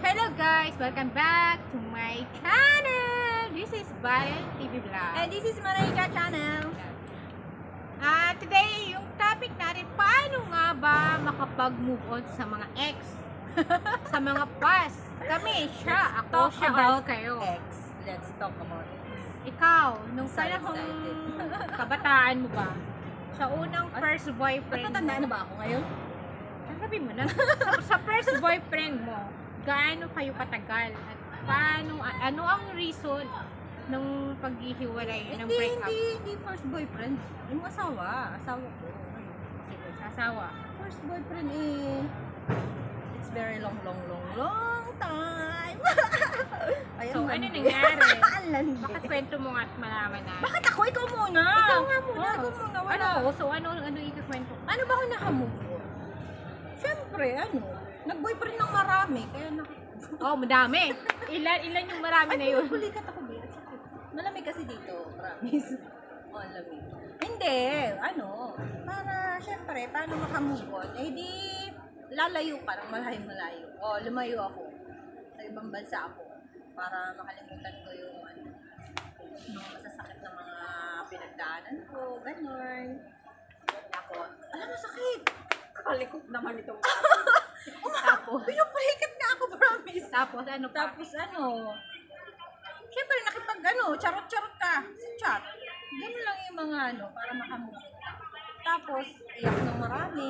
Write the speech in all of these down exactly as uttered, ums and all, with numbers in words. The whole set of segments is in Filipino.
Hello guys! Welcome back to my channel! This is Valen T V Vlog. And this is Marika Channel. Ah, today, yung topic natin, paano nga ba makapag-move on sa mga ex? Sa mga past. Kami, siya, ako, Talk siya, about kayo. X. Let's talk about X. Ikaw, nung So panahong excited. kabataan mo ba, sa unang first boyfriend Natatandaan na ba ako ngayon? Sabi mo na, sa, sa first boyfriend mo, gaano kayo katagal? At paano, ano ang reason ng paghihiwalay, ng Hindi, breakup? hindi, hindi first boyfriend. Yung asawa. Asawa ko. Sige, sa asawa. First boyfriend eh, it's very long, long, long, long time. Ayun, So, ano landi. nangyari? Ang landi. Bakit kwento mo nga at malaman na? Bakit ako? Ikaw muna. Ikaw nga muna. Oh, ikaw muna. Wala. Ano? So, ano, ano ikakwento? Ano ba ako nakamove on? Siyempre, ano, nag-boyfriend ng marami, kaya nak... Oh, madami. Ilan, ilan yung marami na yun? Kulikat ako, Bea. Malamig kasi dito, promise. Oh, lamig. Hindi, ano, para, siyempre, paano makamove on? Eh, di, lalayo ka ng malayo-malayo. O, lumayo ako. Sa ibang bansa ako. Para makalimutan ko yung, ano, mga masasakit na mga pinagdaanan ko, gano'n. Ako, alam mo, sakit. Kalikot naman itong Tapos, pinupulikat na ako, promise. Tapos, ano pa? Tapos, ano, siyempre, nakipag, ano, charot-charot ka sa chat. Ganun lang yung mga, ano, para makamove on ka. Tapos, iyak ng marami.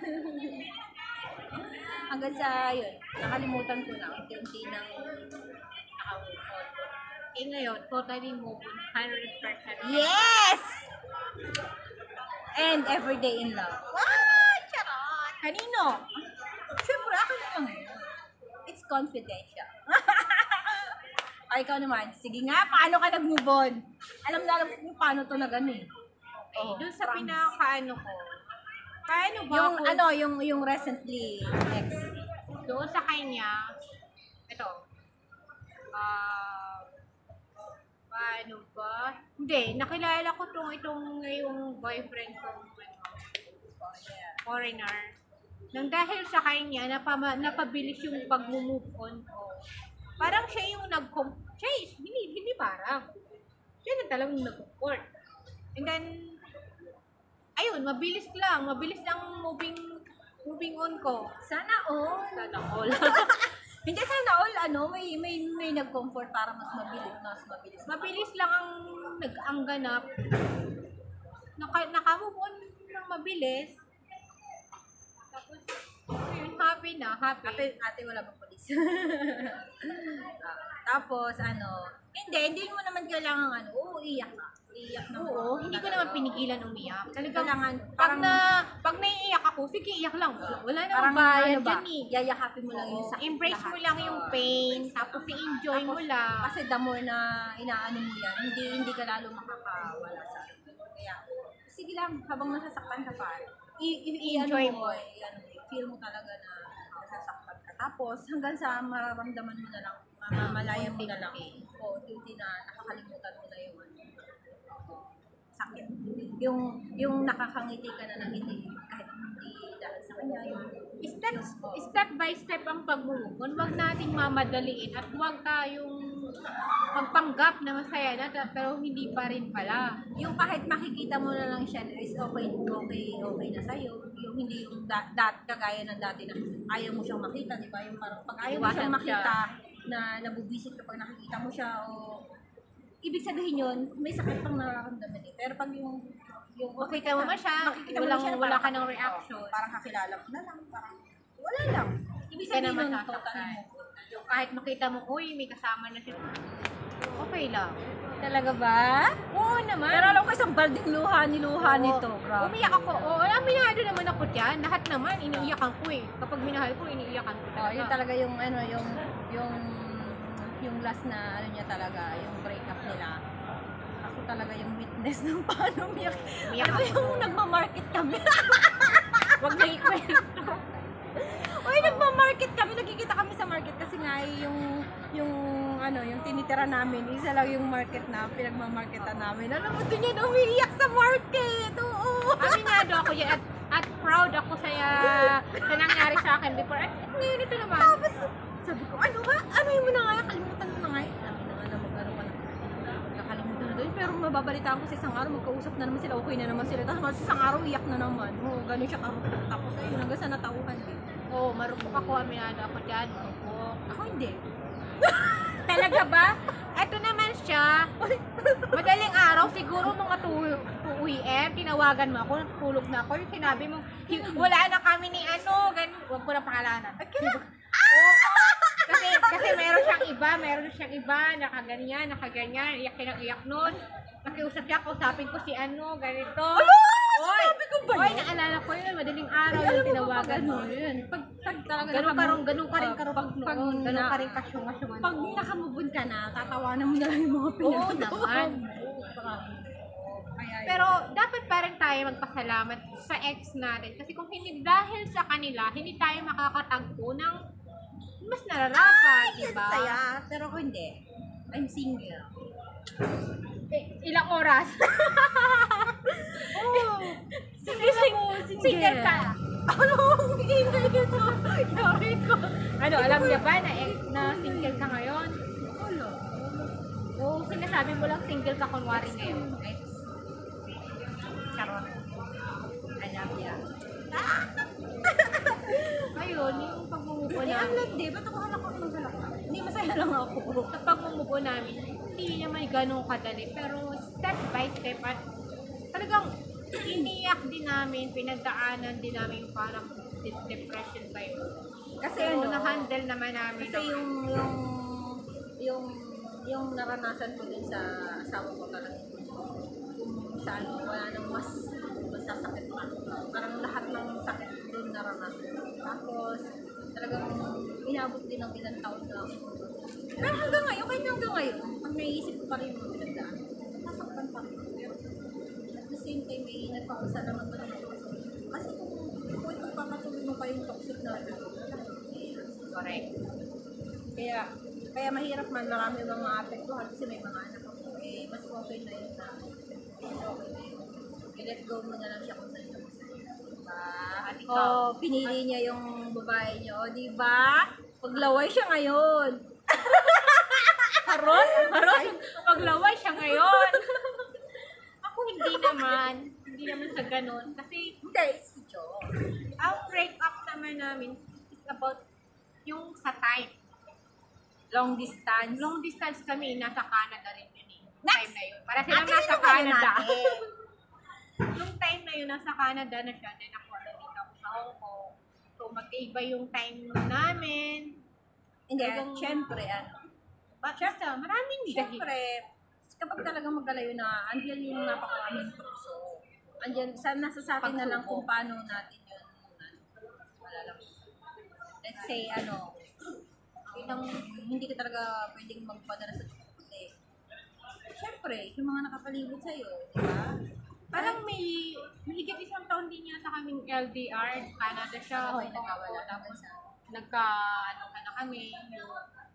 Hanggang sa, yun, nakalimutan ko na, unti-unti nang nakamove on. Eh ngayon, totally move on, one hundred percent. Yes! And everyday in love. Ah, charot! Kanino? Siyempre, ako na lang yun. It's confidential. Ay, ikaw naman. Sige nga, paano ka nag-move on? Alam na alam ko kung paano to na gano'n. Okay, Oh, dun sa promise. pinakaano ko, paano ba Yung ako, ano, yung yung recently ex. doon sa kanya, ito, ah, paano ba? Hindi, nakilala ko tong itong ngayong boyfriend ko, foreigner. Nang dahil sa kanya, napama, napabilis yung pag-move on ko. Parang siya yung nag-com... Siya, hindi, hindi parang. Siya na talagang nag-court. And then, ayun, mabilis lang. Mabilis lang moving moving on ko. Sana all. Sana all. Hindi sana all, ano, may may may nag-comfort para mas mabilis, mas mabilis. Mabilis lang ang nag ang ganap. Naka, naka-move on ng mabilis. Tapos, ayun, happy na, happy. Ate, ate wala bang polis? Ah, tapos ano, hindi, hindi mo naman kailangan ano, oo, iyak ka. Iyak na. Oo, hindi ko naman pinigilan umiyak. Talagang, Kailangan, pag parang, na, pag naiiyak ako, sige, iyak lang. Wala parang namang bayad ano ba, dyan eh. yayakapin mo lang yung Oo, sakit. embrace mo lahat. lang yung Oo, pain, embrace tapos lang. i-enjoy mo Tapos, lang. Kasi the more na inaano mo yan, hindi hindi ka lalo makakawala sa kaya, sige lang, habang nasasaktan ka pa, i- i- i- ano Enjoy mo, mo. eh, ano, feel mo talaga na nasasaktan ka. Tapos, hanggang sa mararamdaman mo na lang, mamamalayan mo na lang, o duty na nakakalimutan mo na yung ano, sakit. Yung, yung nakakangiti ka na ng ngiti, kahit hindi dahil sa kanya, yung Step, step by step ang pag-move on. Huwag nating mamadaliin at huwag tayong magpanggap na masaya na pero hindi pa rin pala. yung kahit makikita mo na lang siya is okay, okay, okay na sa'yo. Yung hindi yung da, dat, kagaya ng dati na ayaw mo siyang makita, di ba? Yung parang pag ayaw mo Iwasan siyang siya. makita na nabubisit kapag nakikita mo siya o ibig sabihin yun, may sakit pang nararamdaman eh. Pero pag yung yung Makita mo ba siya, makikita mo walang, na siya, wala parang- ka ng reaction. oh, parang kakilala mo na lang, parang wala lang. Ibig Kaya sabihin naman nun, sasaktan. totally move on. Yung kahit makita mo, uy, may kasama na siya. Okay lang. Talaga ba? Oo naman. Pero alam ko isang balding luha ni luha Oo. nito, grabe. Umiyak ako. Oo, aminado naman ako dyan. Lahat naman, iniiyakan ko eh. Kapag minahal ko, iniiyakan ko Oh, talaga. yun talaga yung ano, yung yung yung last na ano niya talaga, yung breakup nila. Ako talaga yung witness ng paano umiyak. Umiyak Ano ako yung doon. nagma-market kami? Huwag na ikwento. Uy, nagma-market kami, nagkikita kami sa market kasi nga eh, yung yung ano, yung tinitira namin, isa lang yung market na pinagma-marketan namin. Alam mo, doon yan umiiyak sa market. Oo. Aminado ako yan at, at proud ako sa, sa nangyari sa akin before. At, at ngayon ito naman. Tapos, sabi ko, ano ba? nababalitaan ko sa isang araw, magkausap na naman sila, okay na naman sila. Tapos mas isang araw, iyak na naman. Oo, ganun siya karupok. Tapos ayun, hanggang sa natauhan din. Oo, marupok ako, aminado ako dyan. Marupok. Ako hindi. Talaga ba? Eto naman siya. Madaling araw, siguro mga two p m, tinawagan mo ako, natulog na ako. Yung sinabi mo, "Hi- wala na kami ni ano, ganun. Huwag ko na pangalanan. Oo, kasi, kasi meron siyang iba, meron siyang iba, nakaganyan, nakaganyan, iyak ng iyak nun. Nakiusap siya, kausapin ko si ano, ganito. Oy, sinabi ko ba oy, yun? naalala ko yun, madaling araw yung tinawagan mo. Yun. Pag, pag talaga Ganun ka rin, nakamu- ganun ka rin ah, karupag pag- pag noon. Ganun na- ka rin kasyunga-syungan. Pag nakamubon ka na, tatawanan mo na lang yung mga Oo pinag- naman. Oo, promise. Kaya yun. Pero dapat pa rin tayo magpasalamat sa ex natin. Kasi kung hindi dahil sa kanila, hindi tayo makakatagpo ng mas nararapat, di Yan ba? saya, pero ako hindi. I'm single. Eh, ilang oras? Oh, single ako, single. Single ka. Ano? Hindi na ito. Yari ko. Ano, alam niya ba na, ex, na single ka ngayon? Wala. Oo, sinasabi mo lang single ka kunwari ngayon. Ex. Charot. I love ya. Ayun, yung pagmumupo Hindi, ang namin. landi. Ba't ako halak ako ng halak? Hindi, masaya lang ako. Sa pagmumupo namin, hindi naman ganun kadali. Pero step by step at talagang iniyak din namin, pinagdaanan din namin yung parang de- depression ba yun. Kasi Pero ano, na-handle naman namin. kasi yung, yung, yung, yung naranasan ko din sa asawa ko talaga. Kung sa ano, wala nang mas masasakit pa. Parang lahat ng sakit doon naranasan ko. Tapos, talagang inabot din ng ilang taon na ako. Pero hanggang ngayon, kahit hanggang ngayon, pag naisip ko pa rin yung pinagdaan, nasaktan pa rin. Pero at the same time, may nagpakasa naman pa naman ako. Kasi kung kung ito papatuloy mo pa yung toxic na ano, Correct. kaya, kaya mahirap man, marami yung mga apektuhan kasi may mga anak ako. Eh, mas okay na yun na, mas okay na yun. I-let go mo na lang siya kung saan siya masaya. Diba? At ikaw, Oh, pinili niya yung babae niyo, di ba? Paglaway siya ngayon. Haron? Haron? Paglaway siya ngayon. Ako hindi naman. Hindi naman sa ganun. Kasi Hindi, si Jo. ang breakup naman namin is about yung sa time. Long distance. Long distance kami, nasa Canada rin yun eh. Nung Next! time na yun. Para silang Ate, nasa ano kayo Canada. natin? Nung time na yun, nasa Canada na siya. Then ako, nandito ako sa Hong Kong. So, magkaiba yung time namin. Hindi, Talagang- syempre, ano. Basta, maraming dahilan. Siyempre, kapag talagang magkalayo na, andyan yung napakaraming tukso. Andyan, sa, nasa sa atin na lang kung paano natin yun, ano, malalampasan. Let's say, ano, ilang, hindi ka talaga pwedeng magpadala sa tukso kasi, siyempre, yung mga nakapalibot sa'yo, di ba? Parang may, mahigit isang taon din yata kaming L D R. Canada siya, Oo, Hong Kong ako. nagkawala Tapos, sa nagka, ano ka na kami, yung,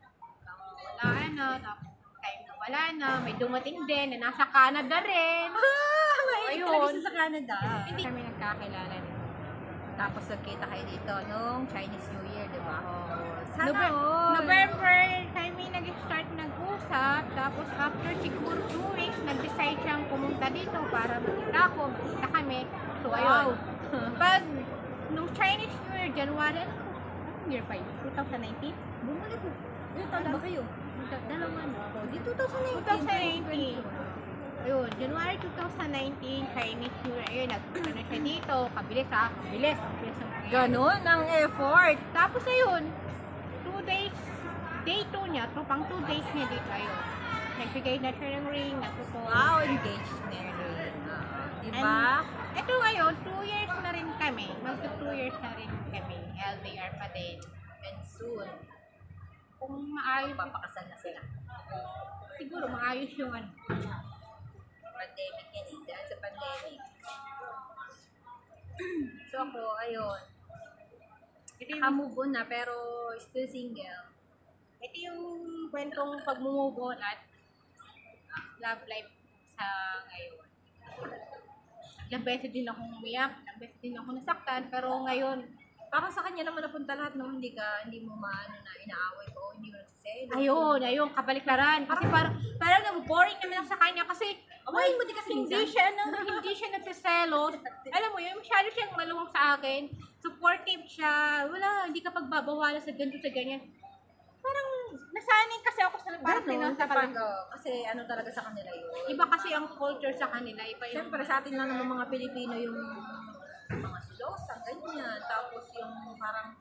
walaan na, tapos time na wala na, may dumating din na nasa Canada rin. Ah, Ayun. mahilig talaga siya sa Canada. Hindi kami nagkakilala din. Tapos nagkita kayo dito nung Chinese New Year, di ba? Sana November, all. November, kami nag-start nag-usap, tapos after siguro two weeks, nag-decide siyang pumunta dito para makita ako, makita kami. So, ayun. Pag, nung Chinese New Year, January, ano anong year pa yun? twenty nineteen? Bumalik mo. Ilan taon ba kayo? Dalawa na. Oh, di twenty nineteen. twenty nineteen. Ayun, January twenty nineteen, Chinese New Year, ayun, nag-ano siya dito, kabilis ha, kabilis, kabilis ang mangyayari. Ganon ang effort. Tapos ayun, two days, day two niya, to pang two days niya dito, ayun. Nagbigay na siya ng ring, natuto. Wow, engaged Mary. Ah, di ba? Ito ngayon, two years na rin kami, magto two years na rin kami, L D R pa din. And soon, Kung maayos, papakasal na sila. siguro maayos yung ano. Pandemic yan eh. Dahil sa pandemic. So ako, ayun. Ito yung, Naka-move on na pero still single. ito yung kwentong pag-move on at love life sa ngayon. Ilang beses din akong umiyak, ilang beses din ako nasaktan, pero ngayon, Parang sa kanya naman napunta lahat nung hindi ka, hindi mo maano na inaaway ko, hindi mo nagsisend. Ayun, ayun, kabaliktaran. Kasi parang, parang naboboring naman ako sa kanya kasi Awayin mo din kasi hindi minsan. siya, nang, hindi siya nagsiselos. Alam mo yun, masyado siyang maluwang sa akin. Supportive siya. Wala, hindi ka pagbabawalan sa ganito, sa ganyan. Parang, nasanay kasi ako sa parang Ganon, pinasa kapag, oh, kasi ano talaga sa kanila yun. Iba kasi ang culture sa kanila. Iba yung, Siyempre, sa atin lang naman mga Pilipino yung mga silosa, ganyan. Tapos yung parang,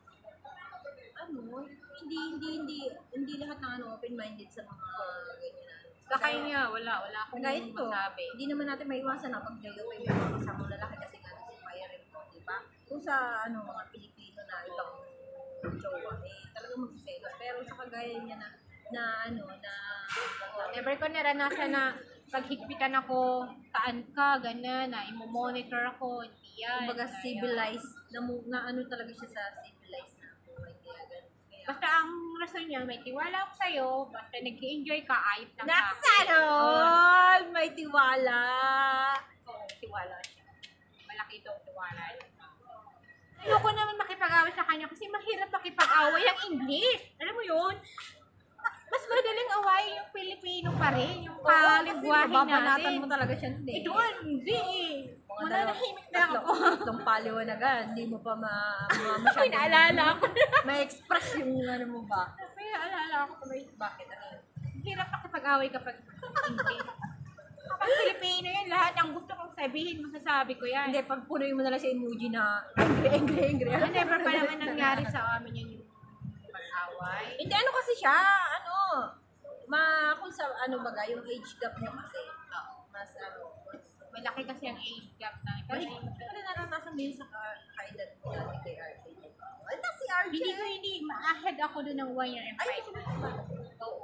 ano, hindi, hindi, hindi, hindi lahat ng ano, open-minded sa mga ganyan. sa kanya, wala, wala akong Kaya ito, masabi. hindi naman natin maiwasan na pag layo may mga kasamang lalaki kasi nga si Maya rin po, di ba? Kung sa ano, mga Pilipino na ibang jowa, eh, talagang magsiselos. Pero sa kagaya niya na, na ano, na, Never ko naranasan na paghigpitan ako, saan ka, ganyan, na imo-monitor ako, hindi yan. kumbaga Kaya- civilized, na, mu- na ano talaga siya sa civilized na buhay. Kaya ganun. Kaya, Basta ang rason niya, may tiwala ako sa'yo, basta nag-enjoy ka, ayos lang ka. Naksanol! May tiwala! Oo, tiwala siya. Malaki daw tiwala niya. Ayoko naman makipag-away sa kanya kasi mahirap makipag-away ang English. Alam mo yun? Mas madaling away yung Pilipino pa rin, yung kalingwahe Babanatan natin. mo talaga siya, hindi. Ito, hindi eh. Mga Mananahimik na tatlo- ako. Tatlong paliwanagan, hindi mo pa ma, ma masyadong Pinaalala ako. ma-express yung ano mo ba? Kaya alala ako kung may Bakit? Ano yun? hirap makipag-away kapag English. Kapag Pilipino yan, lahat ang gusto kong sabihin, masasabi ko yan. Hindi, pag punoy mo na lang sa emoji na angry, angry, angry. Ah, never pa naman nangyari sa amin yun yung pag-away. Hindi, ano kasi siya, ano, ma, kung sa, ano baga, yung age gap niya kasi, mas, ano, mas, Malaki kasi ang age gap na. Pero Kasi, pero naranasan mo yun sa ka- kaedad mo dati kay R J. Ay, na si R J. hindi ko hindi, ma-ahead ako doon ng one year and Ay, five sino months. ba? Oo.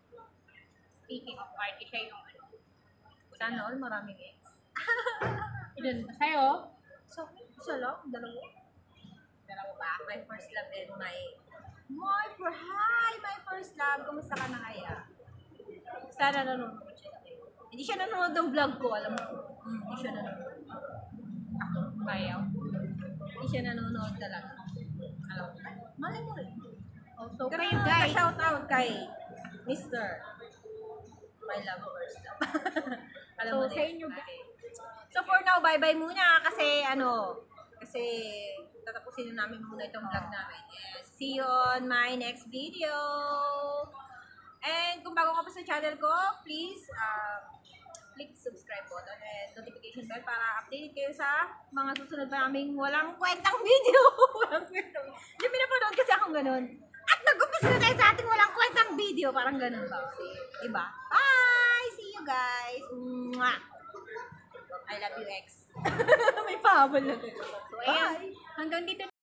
Speaking of party, siya yung ano. Sana all, maraming ex. Ilan ba sa'yo? So, isa lang, dalawa. Dalawa ba? My first love and my, my for hi, my first love. Kumusta ka na kaya? Sana nanonood siya sa'yo. Hindi siya nanonood ng vlog ko, alam mo. Hmm, hindi siya nanonood. Ayaw. Hindi siya nanonood talaga. Alam mo. Malay mo rin. Oh, so, Pero kayo guys, shout out kay Mister My love first love. Alam So, mo sa din. inyo, guys. So for now, bye-bye muna kasi ano, kasi tatapusin na namin muna itong vlog namin. And see you on my next video. And kung bago ka pa sa channel ko, please uh, click subscribe button and notification bell para update kayo sa mga susunod pa naming walang kwentang video. Walang kwentang. Hindi may napanood kasi akong ganun. At nag-umpisa na tayo sa ating walang kwentang video. Parang ganun ba? Diba? Bye! See you guys! Mwah! I love you, ex. May pahabol na. So, ayun. Hanggang dito